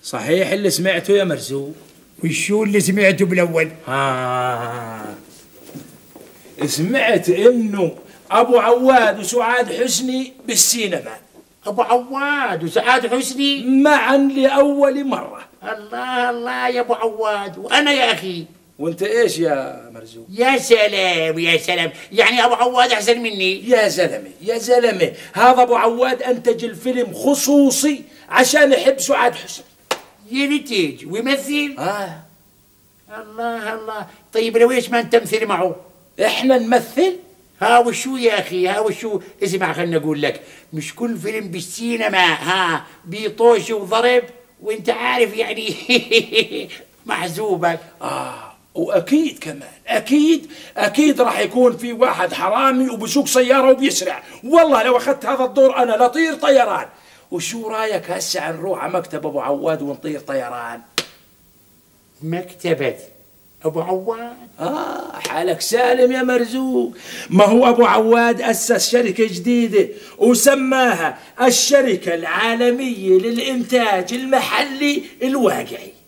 صحيح اللي سمعته يا مرزوق؟ وشو اللي سمعته بالاول؟ سمعت انه ابو عواد وسعاد حسني بالسينما. ابو عواد وسعاد حسني معا لاول مره. الله الله يا ابو عواد، وانا يا اخي. وانت ايش يا مرزوق؟ يا سلام يا سلام، يعني ابو عواد احسن مني؟ يا زلمه يا زلمه، هذا ابو عواد انتج الفيلم خصوصي عشان يحب سعاد حسني. ينتج ويمثل؟ الله الله. طيب لو ايش ما نتمثل معه؟ احنا نمثل؟ ها وشو يا اخي، ها وشو؟ اسمع خلنا اقول لك، مش كل فيلم بالسينما بيطوش وضرب، وانت عارف يعني محزوبك. واكيد كمان اكيد راح يكون في واحد حرامي وبسوق سياره وبيسرع. والله لو اخذت هذا الدور انا لطير طيران. وشو رايك هسه نروح على مكتب ابو عواد ونطير طيران؟ مكتبة ابو عواد؟ حالك سالم يا مرزوق. ما هو ابو عواد اسس شركه جديده وسماها الشركه العالميه للانتاج المحلي الواقعي.